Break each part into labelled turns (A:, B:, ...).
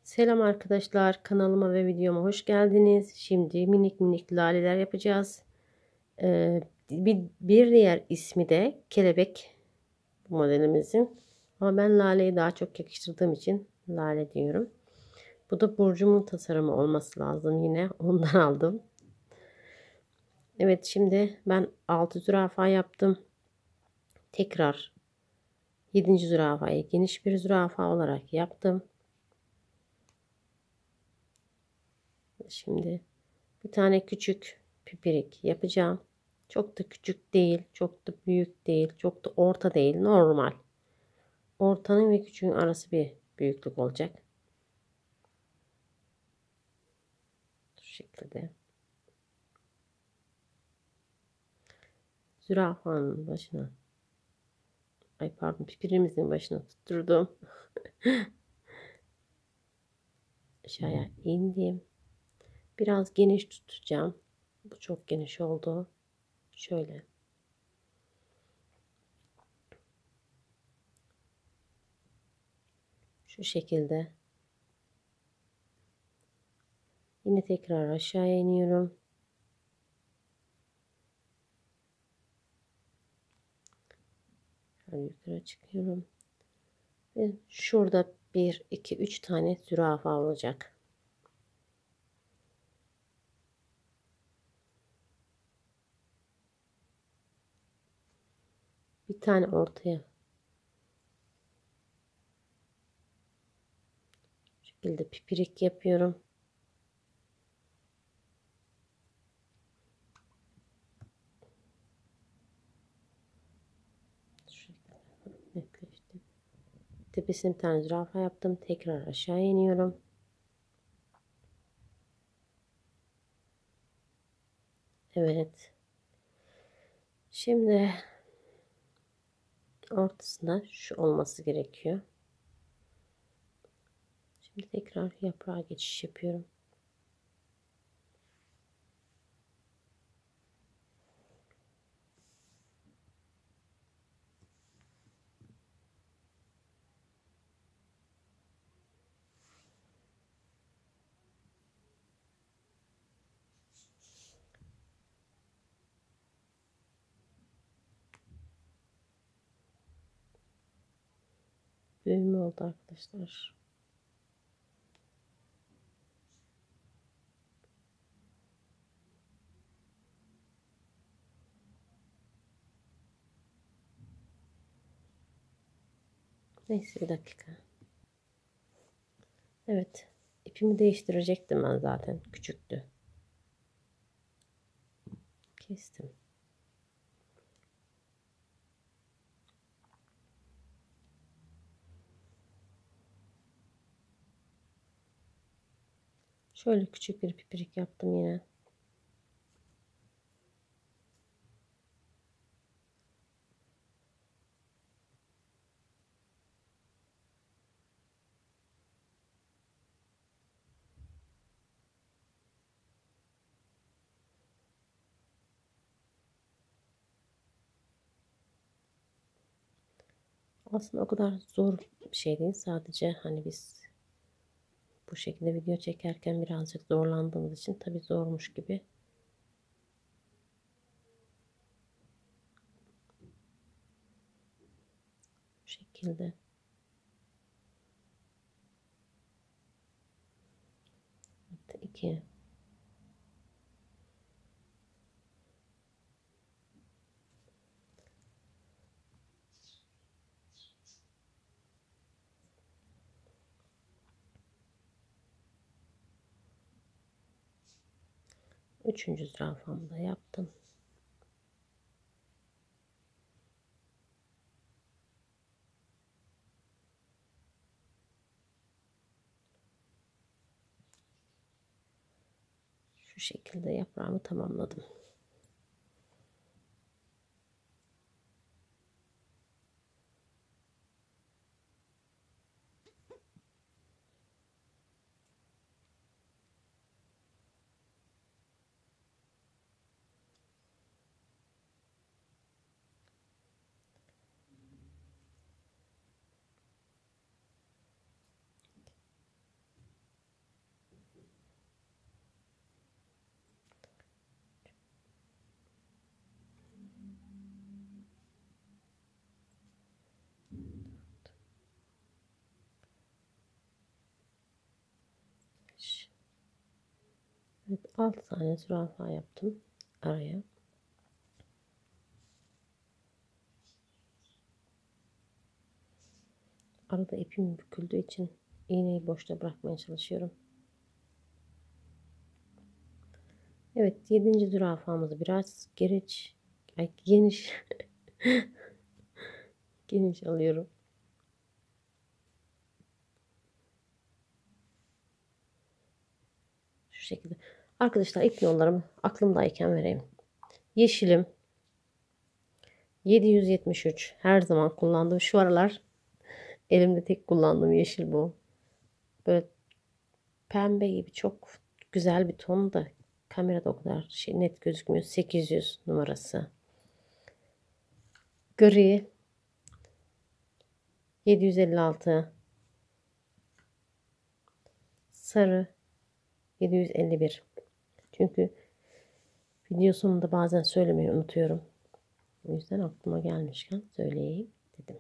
A: Selam arkadaşlar, kanalıma ve videoma hoş geldiniz. Şimdi minik minik laleler yapacağız. Bir diğer ismi de kelebek bu modelimizin. Ama ben laleyi daha çok yakıştırdığım için lale diyorum. Bu da Burcu'mun tasarımı olması lazım, yine ondan aldım. Evet, şimdi ben 6 zürafa yaptım. Tekrar 7. zürafayı geniş bir zürafa olarak yaptım. Şimdi bir tane küçük pipirik yapacağım. Çok da küçük değil, çok da büyük değil, çok da orta değil, normal. Ortanın ve küçüğün arası bir büyüklük olacak. Şu şekilde. Zürafanın başına, ay pardon, pipirimizin başına tutturdum. Aşağıya indim. Biraz geniş tutacağım. Bu çok geniş oldu. Şöyle. Şu şekilde. Yine tekrar aşağıya iniyorum. Şöyle yukarı çıkıyorum. Ve şurada 1, 2, 3 tane zürafa olacak. Bir tane ortaya. Bu şekilde pipirik yapıyorum. Netleşti. Tepesine bir tane zürafa yaptım. Tekrar aşağı iniyorum. Evet. Şimdi ortasında şu olması gerekiyor. Şimdi tekrar yaprağa geçiş yapıyorum. Büyüme oldu arkadaşlar. Neyse, bir dakika. Evet. İpimi değiştirecektim ben zaten. Küçüktü. Kestim. Şöyle küçük bir pipirik yaptım yine. Aslında o kadar zor bir şey değil. Sadece hani biz bu şekilde video çekerken birazcık zorlandığımız için tabii zormuş gibi. Bu şekilde. Hatta 2. Üçüncü zürafamı da yaptım. Şu şekilde yaprağımı tamamladım. Evet, 6 tane zürafa yaptım araya. Arada ipim büküldüğü için iğneyi boşta bırakmaya çalışıyorum. Evet, 7. zürafamızı biraz geniş geniş alıyorum. Şu şekilde. Arkadaşlar, ip yollarımı aklımdayken vereyim. Yeşilim 773, her zaman kullandığım, şu aralar elimde tek kullandığım yeşil bu. Böyle pembe gibi çok güzel bir ton da kamerada o kadar net gözükmüyor. 800 numarası. Gri 756. Sarı 751. Çünkü video sonunda bazen söylemeyi unutuyorum. O yüzden aklıma gelmişken söyleyeyim dedim.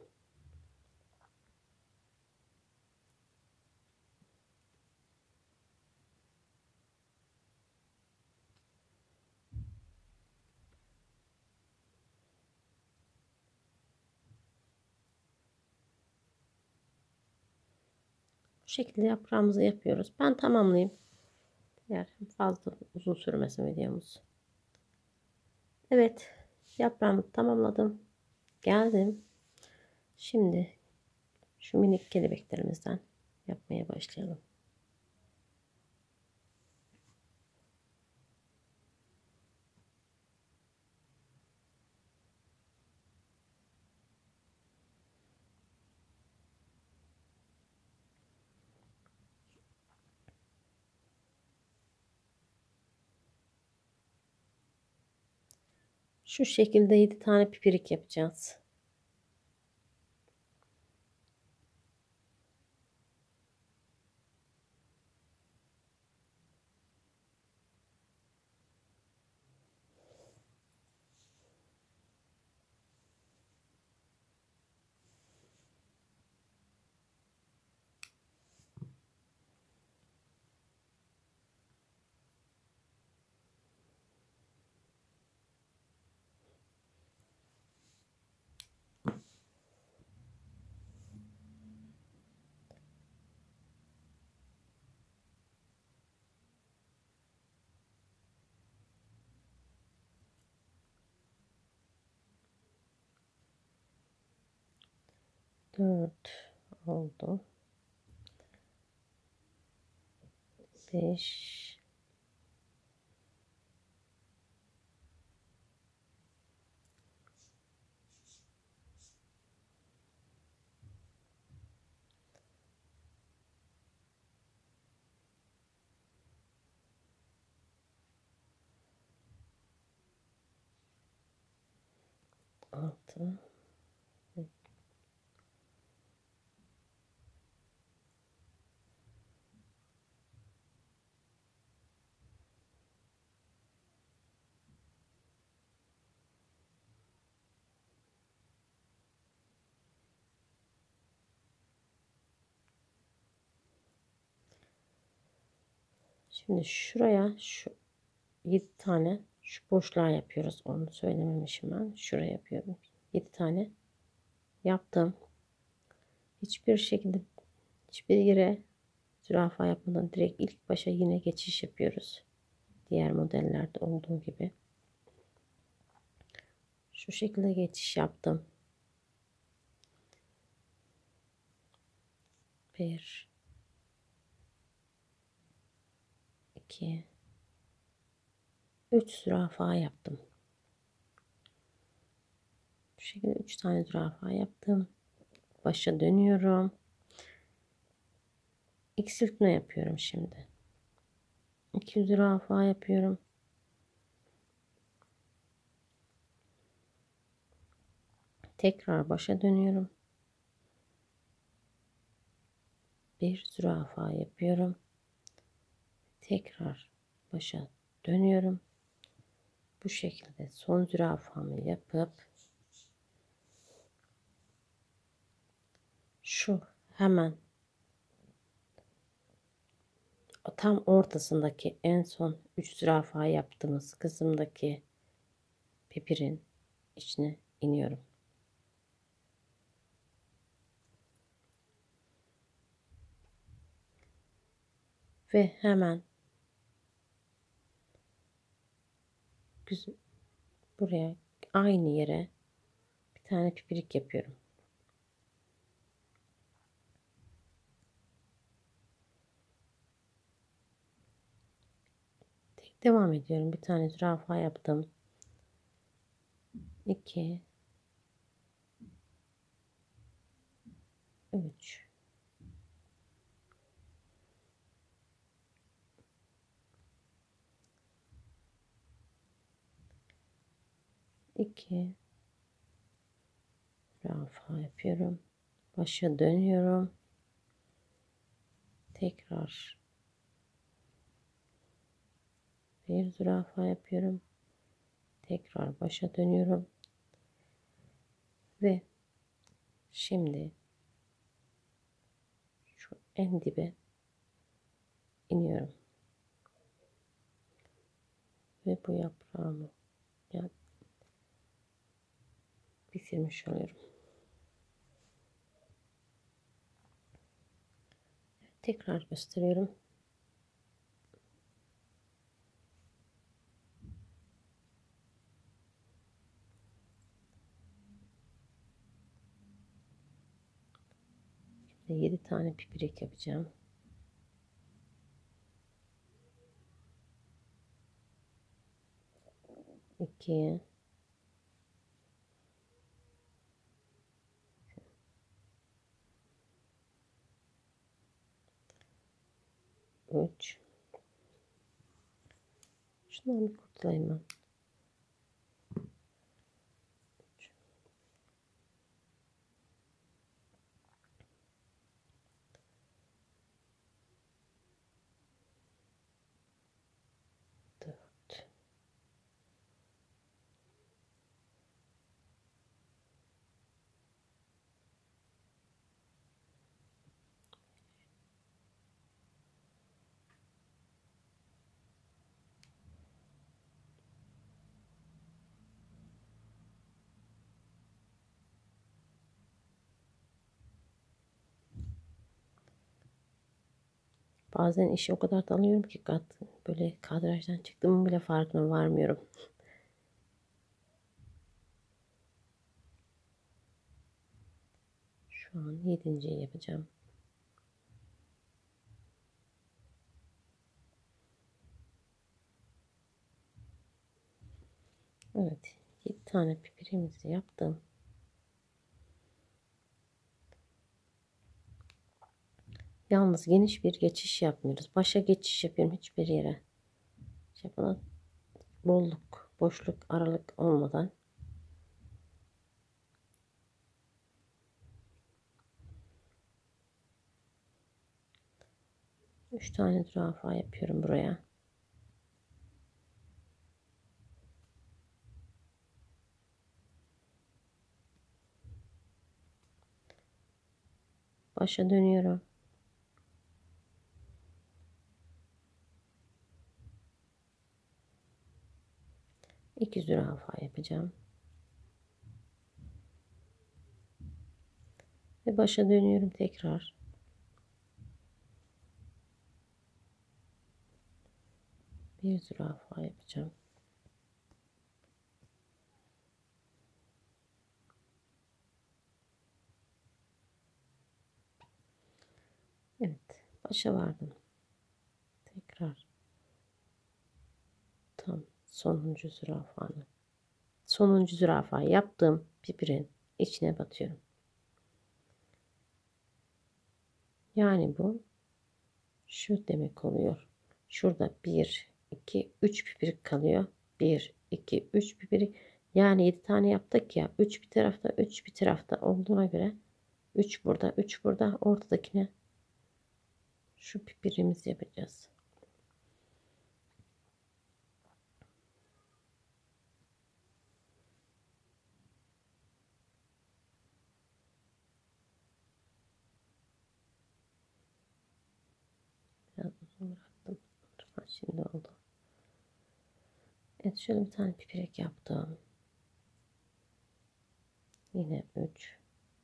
A: Bu şekilde yaprağımızı yapıyoruz. Ben tamamlayayım. Eğer fazla uzun sürmesin videomuz. Evet, yaprağımı tamamladım. Geldim. Şimdi şu minik kelebeklerimizden yapmaya başlayalım. Şu şekilde 7 tane pipirik yapacağız. Dört oldu. 5, 6. Şimdi şuraya şu 7 tane şu boşluğa yapıyoruz. Onu söylememişim ben. Şuraya yapıyorum. 7 tane yaptım. Hiçbir yere zürafa yapmadan direkt ilk başa yine geçiş yapıyoruz. Diğer modellerde olduğu gibi. Şu şekilde geçiş yaptım. 1, 2, 3 zürafa yaptım. Bu şekilde 3 tane zürafa yaptım. Başa dönüyorum. Eksiltme yapıyorum şimdi. 2 zürafa yapıyorum. Tekrar başa dönüyorum. Bir zürafa yapıyorum. Tekrar başa dönüyorum. Bu şekilde son zürafamı yapıp şu hemen tam ortasındaki en son 3 zürafa yaptığımız kısımdaki pipirin içine iniyorum. Ve hemen buraya aynı yere bir tane pipirik yapıyorum. Devam ediyorum. Bir tane zürafa yaptım. 2 3 2 zürafa yapıyorum. Başa dönüyorum. Tekrar bir zürafa yapıyorum. Tekrar başa dönüyorum. Ve şimdi şu en dibe iniyorum. Ve bu yaprağımı bitirmiş oluyorum. Tekrar gösteriyorum. Şimdi 7 tane pipirik yapacağım. İki, üç. Şundan bir kurtulayım ben. Üç, dört. Bazen işi o kadar dalıyorum ki böyle kadrajdan çıktığımın bile farkına varmıyorum. Şu an 7.'yi yapacağım. Evet, 7 tane pipirimizi yaptım. Yalnız geniş bir geçiş yapmıyoruz. Başa geçiş yapıyorum hiçbir yere. Yapılan bolluk, boşluk, aralık olmadan. Üç tane zürafa yapıyorum buraya. Başa dönüyorum. İki zürafa yapacağım. Ve başa dönüyorum tekrar. Bir zürafa yapacağım. Evet, başa vardım. Tekrar tam sonuncu zürafanı. Sonuncu zürafa yaptım. Pipirin içine batıyorum. Yani bu şu demek oluyor. Şurada 1, 2, 3 pipirik kalıyor. 1, 2, 3 pipirik. Yani 7 tane yaptık ya. 3 bir tarafta, 3 bir tarafta olduğuna göre 3 burada, 3 burada. Ortadakine şu pipirimizi yapacağız. Biraz uzun bıraktım. Şimdi oldu. Evet, şöyle bir tane pipirek yaptım. Yine 3.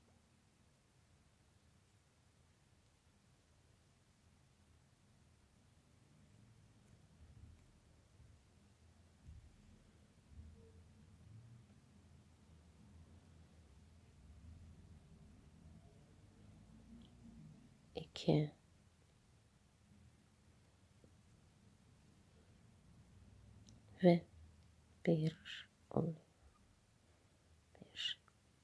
A: İki. Ve bir oluyor. Bir.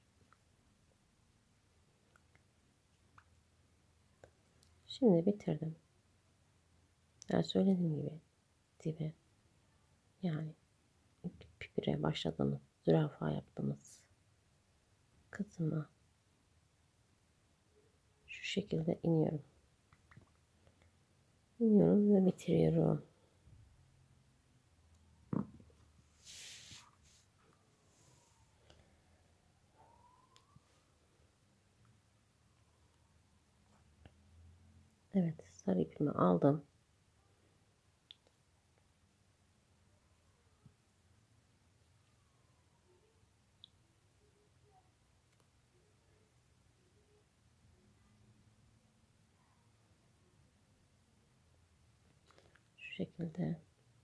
A: Şimdi bitirdim. Yani söylediğim gibi dibe, yani pipire başladığımız, zürafa yaptığımız kısma şu şekilde iniyorum. İniyorum ve bitiriyorum. Evet, sarı ipimi aldım. Şu şekilde.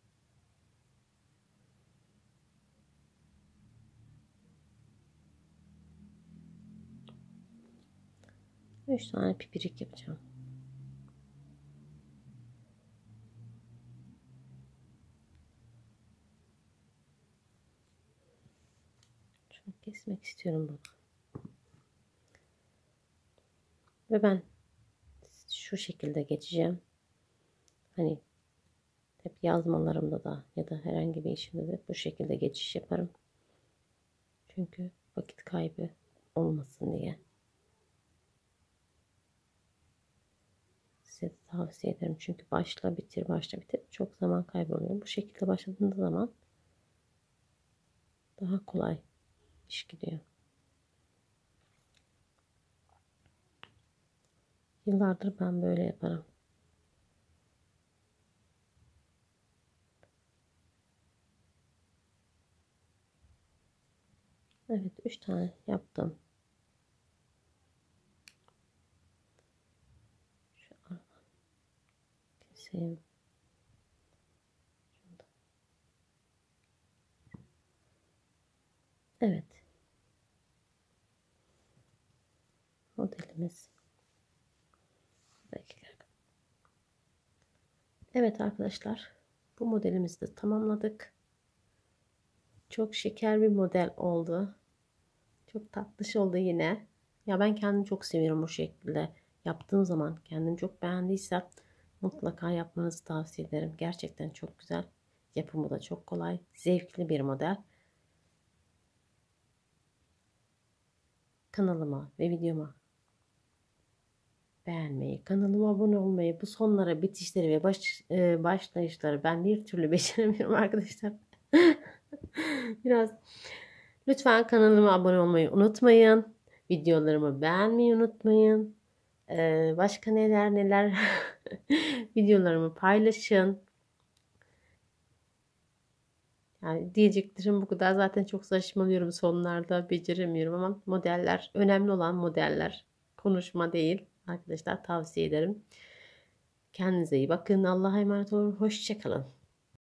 A: Üç tane pipirik yapacağım. Şunu kesmek istiyorum bunu. Ve ben şu şekilde geçeceğim. Hani hep yazmalarımda da ya da herhangi bir işimde de bu şekilde geçiş yaparım. Çünkü vakit kaybı olmasın diye. Size de tavsiye ederim. Çünkü başla bitir başla bitir çok zaman kayboluyor. Bu şekilde başladığınız zaman daha kolay iş gidiyor. Yıllardır ben böyle yaparım. Evet, 3 tane yaptım. Şu aradan keseyim. Evet. Modelimiz. Evet arkadaşlar. Bu modelimizi de tamamladık. Çok şeker bir model oldu. Çok tatlış oldu yine. Ya ben kendimi çok seviyorum bu şekilde. Yaptığım zaman kendimi çok beğendiysem mutlaka yapmanızı tavsiye ederim. Gerçekten çok güzel. Yapımı da çok kolay. Zevkli bir model. Kanalıma ve videoma beğenmeyi, kanalıma abone olmayı, bu sonlara bitişleri ve başlayışları ben bir türlü beceremiyorum arkadaşlar. Biraz lütfen kanalıma abone olmayı unutmayın. Videolarımı beğenmeyi unutmayın. Başka neler videolarımı paylaşın. Yani diyeceklerim bu kadar. Zaten çok saçmalıyorum sonlarda, beceremiyorum ama modeller, önemli olan modeller. Konuşma değil. Arkadaşlar tavsiye ederim. Kendinize iyi bakın. Allah'a emanet olun. Hoşça kalın.